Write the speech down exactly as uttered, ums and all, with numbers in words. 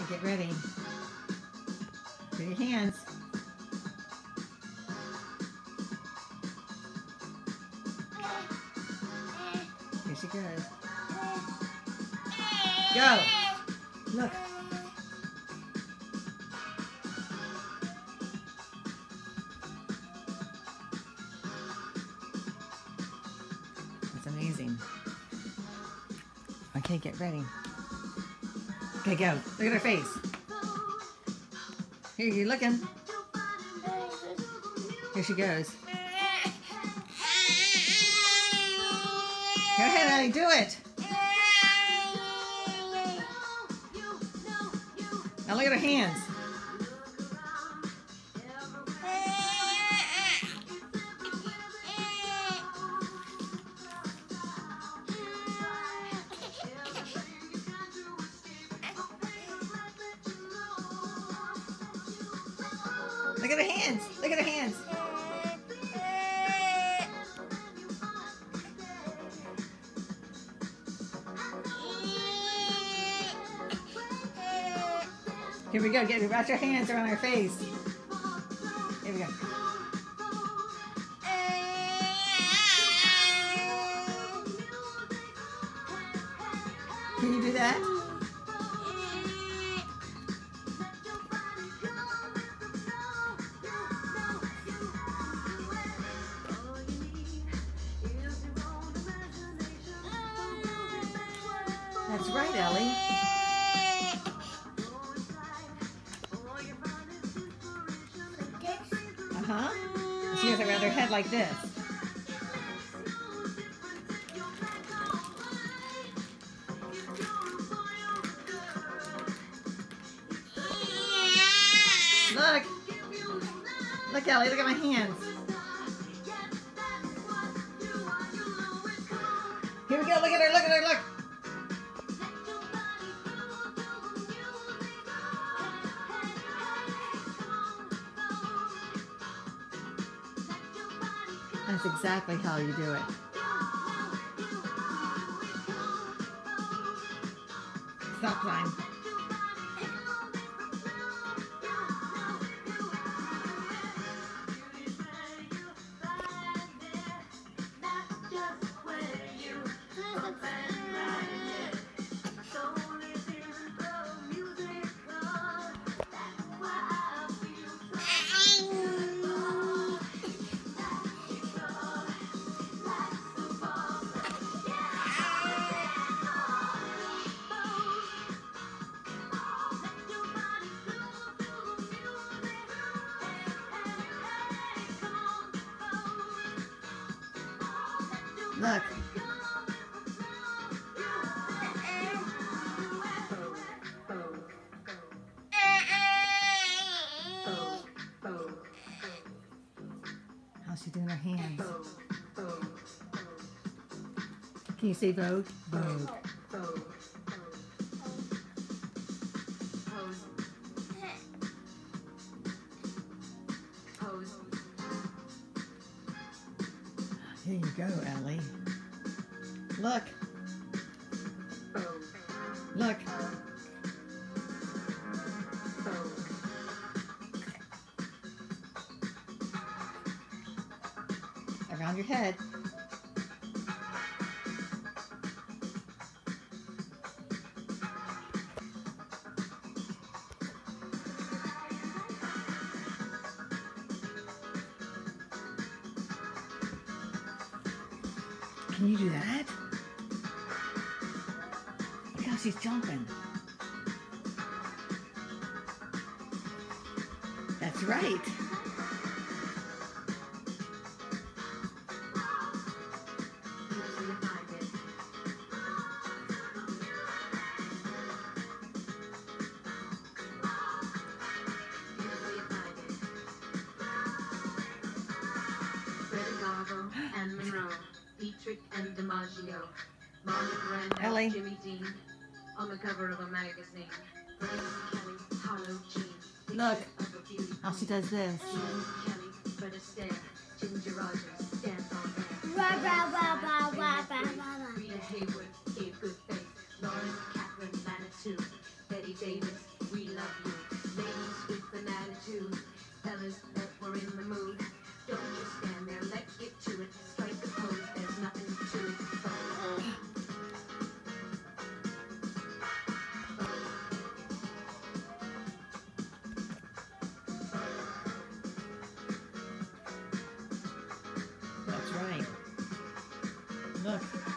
Get ready. Do your hands. Here she goes. Go. Look. That's amazing. Okay, get ready. Okay, go. Look at her face. Here, you looking. Here she goes. Go ahead, Ellie, do it. Now look at her hands. Look at her hands. Look at her hands. Here we go. Get wrap your hands around her face. Here we go. Can you do that? That's right, Ellie. Uh-huh. She has it around her head like this. Look. Look, Ellie, look at my hands. Here we go, look at her, look at her, look. That's exactly how you do it. Stop time. Look. How's she doing her hands? Can you say vogue? Vogue. Here you go, Ellie. Look. Look. Around your head. Can you do that? Look how she's jumping. That's right. And Monroe, Dietrich and DiMaggio, Ellie. Jimmy Dean, on the cover of a magazine. Kelly, Harlow Jean. Look how she does this. Kelly, Fred Astaire, Ginger Rogers, dance on there. Rah, rah, rah, rah, rah, rah, rah, rah. Rita Hayworth gave good faith. Lauren Catherine Manitou, Betty Davis, we love you. Ladies with an attitude, fellas that were in the mood. Don't just stand there, let's get to it. Strike a pose, there's nothing to it. That's right. Look.